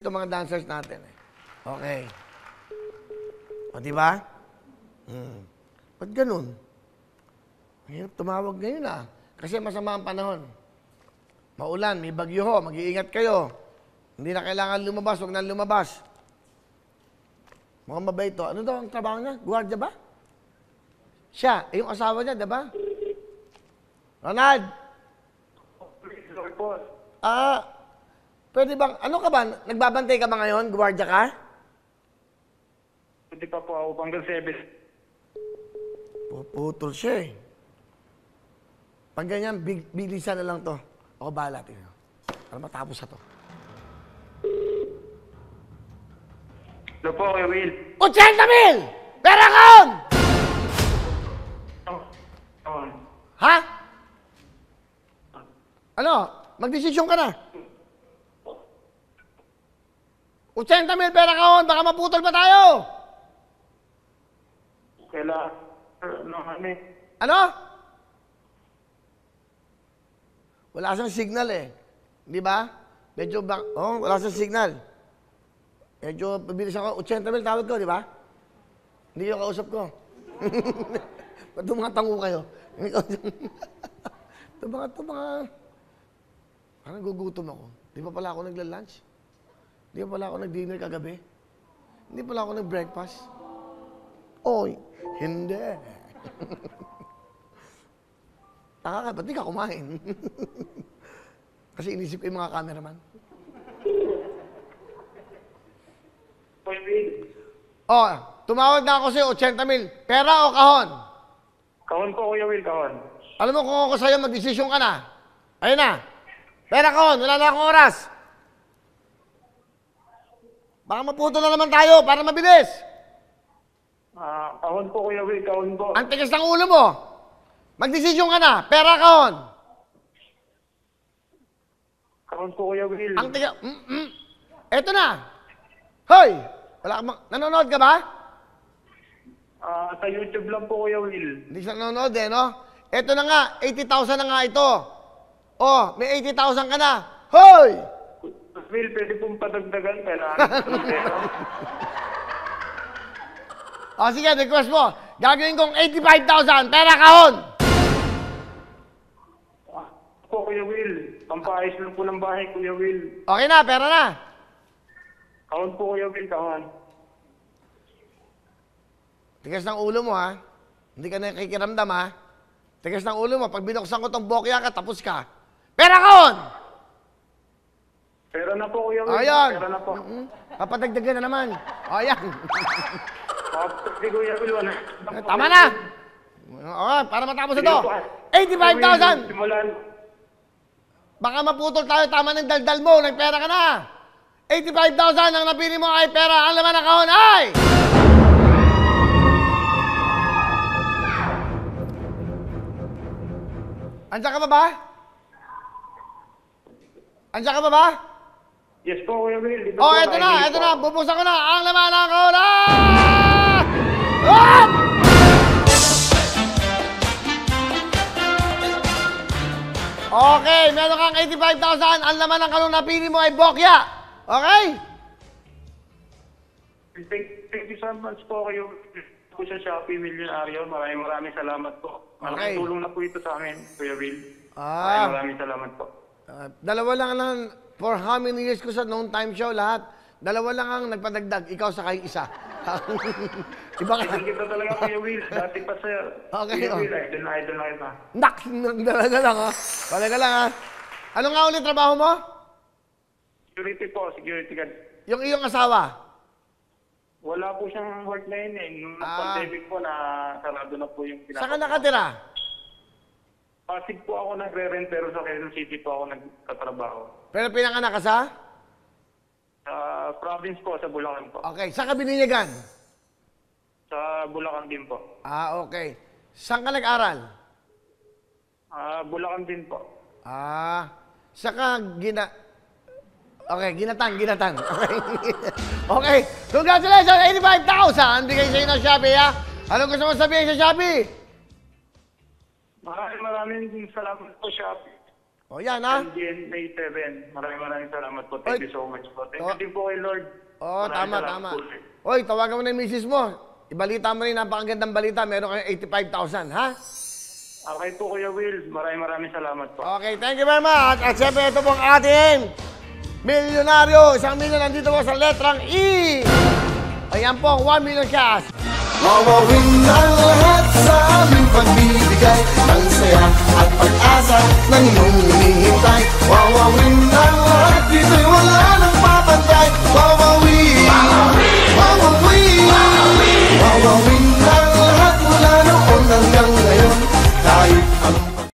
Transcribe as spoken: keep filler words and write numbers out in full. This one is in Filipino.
Ito mga dancers natin eh. Okay. O, diba? Hmm. Ba't ganun? Mahirap tumawag ngayon ah. Kasi masama ang panahon. Maulan, may bagyo ho, mag-iingat kayo. Hindi na kailangan lumabas, huwag na lumabas. Mukhang mabait to. Ano daw ang trabaho niya? Guardia ba? Siya, eh, yung asawa niya, diba? Ronald! Ah, pwede bang, ano ka ba? Nagbabantay ka ba ngayon? Guardia ka? Hindi pa po ako, hanggang seven. Puputol siya eh. Pag ganyan, big, bilisan na lang to. Ako bahala, tingnan. Para matapos na to. Hello po, Kuya Will. eighty mil! Pera kaon! Oh. Ha? Ano? Magdesisyon ka na. eighty mil pera kaon, baka maputol pa tayo. Kailangan, ano kami? Ano? Wala siyang signal eh. Di ba? Medyo bak... Oh, wala siyang signal. Medyo pabilis ako. eighty mil tawag ko, di ba? Hindi yung kausap ko. Ba't mga tango kayo? Ito mga, ito mga... Parang gugutom ako. Di pa pala ako nagla-lunch? Di pa pala ako nag-dinner kagabi? Hindi pala ako nag-breakfast? Oy, hindi. Taka ka, ba't di ka kumain? Kasi inisip ko yung mga cameraman. Kuya Will. Oh, tumawag na ako sa'yo, eighty mil. Pera o kahon? Kahon po, Kuya Will, kahon. Alam mo kung ako sa'yo, mag-desisyon ka na. Ayun na. Pera kahon, wala na akong oras. Baka maputo na naman tayo para mabilis. Ah, kahon po, Kuya Will, kahon po. Ang tigas ng ulo mo. Mag-desisyon ka na. Pera kahon. Kahon po, Kuya Will. Ang tigas... Mm -mm. Eto na. Hoy! Wala ka ma- nanonood ka ba? Ah, sa YouTube lang po, Kuya Will. Hindi siya nanonood eh, no? Eto na nga, eighty thousand na nga ito. Oh, may eighty thousand ka na. Hoy! Kuya Will, pwede pong padagdagan. Kailangan ng pera. O sige, request mo. Gagawin kong eighty-five thousand. Pera kahon. Ah, po, Kuya Will. Pampaayos lang po ng bahay, Kuya Will. Okay na, pera na. Kahon po, Kuya Will, kahon. Tigas ng ulo mo, ha? Hindi ka nakikiramdam, ha? Tigas ng ulo mo. Pag binuksan ko tong bokya ka, tapos ka. Pera kahon! Pera na po, Kuya Will. Ayan. Pera na po. Mm-hmm. Papadagdagan na naman. Ayan. Kapag Kuya Will, wala. Tama na. Okay, para matapos ito. eighty-five thousand. Simulan. Baka maputol tayo. Tama ng daldal mo. Nagpera ka na. eighty-five thousand ang napili mo ay pera. Ang laman ng kahon ay... Andiyan ka ba ba? Andiyan ka ba ba? Yes po, Kuya Will. Dito Oh, po, eto na, nakikinig eto po. na. Bubuksan ko na. Ang laman ng kahon ay... Ah! Okay, meron kang eighty-five thousand. Ang laman ng kahon na napili mo ay bokya. Okay? Thank, thank you so much po kayo po sa Shopee Millionaire. Maraming maraming salamat po. Okay. Malaking tulong na po ito sa amin, Kuya Will. Ah. Maraming maraming salamat po. Uh, dalawa lang lang, for how many years ko sa noong time show, lahat, dalawa lang ang nagpadagdag, ikaw sa kayong isa. Iba ka. Thank you po talaga, Kuya Will. Dati pa sir. Okay, Kuya oh. Will, idol na idol na kita. Nak! Dalaga lang ha. Dalaga lang ha. Ano nga ulit trabaho mo? Security po, security guard. Yung iyong asawa? Wala po siyang work na yun eh. Nung Ah. pandemic po, na sarado na po yung Saan ka nakatira? Pasig po ako nagre-rent pero sa Quezon City po ako nagtatrabaho. Pero pinanganak ka sa? Sa province po, sa Bulacan po. Okay. Saan ka bininyagan? Sa Bulacan din po. Ah, okay. Saan ka nag-aral? Ah, Bulacan din po. Ah, saan ka gina... Okay, ginatan, ginatan. Okay. Okay. Congratulations, eighty-five thousand. Bigay sa'yo ng Shopee, ha? Anong gusto mo sabihin sa Shopee? Maraming maraming salamat po, Shopee. O yan, ha? G N A seven. Maraming maraming salamat po. Thank Oy. you so much po. Thank Oh. you din po kay Lord. Oo, Maraming tama, salamat tama. po, sir. Oy, tawagan mo na yung misis mo. Ibalita mo rin, napakagandang balita. Meron kayong eighty-five thousand, ha? Okay po, Kuya Will. Maraming maraming salamat po. Okay, thank you very much. At syempre, ito pong ating milyonaryo. Isang milyon nandito po sa letrang E. Ayan po ang one million cash. Wawawin ang lahat sa aming pagbibigay ng saya at pag-asa ng iyong hinihintay. Wawawin ang lahat, dito'y wala